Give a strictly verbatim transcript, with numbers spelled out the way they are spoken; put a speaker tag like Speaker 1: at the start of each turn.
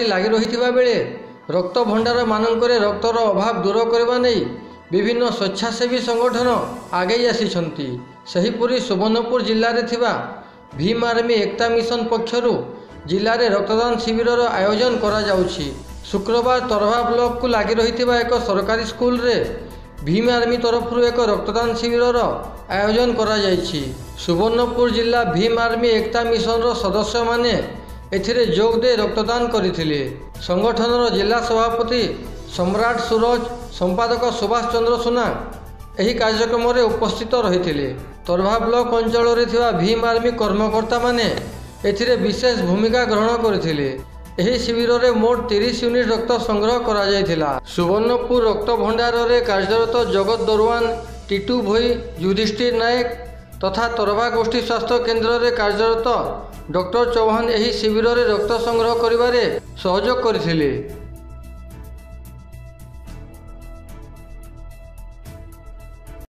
Speaker 1: महामारी लगी रही बेले रक्त भंडार मानकरे रक्तर अभाव दूर करने नहीं विभिन्न स्वेच्छासेवी संगठन आगे आसिछंती। सेहीपरि सुवर्णपुर जिले में भीम आर्मी एकता मिशन पक्षरु जिले में रक्तदान शिविर आयोजन करा जाउछि। शुक्रवार तरभा ब्लॉक को लगी रही एक सरकारी स्कूल रे भीम आर्मी तरफ एक रक्तदान शिविर आयोजन करा जाइछि। सुवर्णपुर जिला भीम आर्मी एकता मिशन सदस्य माने एथिरे जोग दे रक्तदान करथिले। संगठनर जिला सभापति सम्राट सूरज संपादक सुभाष चंद्र सुना एही कार्यक्रम रे उपस्थित रहिथिले। तरभा ब्लॉक अंचल रे थिबा भीम आर्मी कर्मकर्ता माने एथिरे विशेष भूमिका ग्रहण करथिले। एही शिविर रे मोट तीस यूनिट रक्त संग्रह करा जायथिला। सुवर्णपुर रक्त भंडार रे कार्यरत जगत दरवान टीटू भोई युधिष्ठिर नायक तथा तरभा गोष्ठी स्वास्थ्य केन्द्र रे कार्यरत डॉक्टर चौहान एही शिविर रे रक्त संग्रह करिबारे सहयोग करथिले।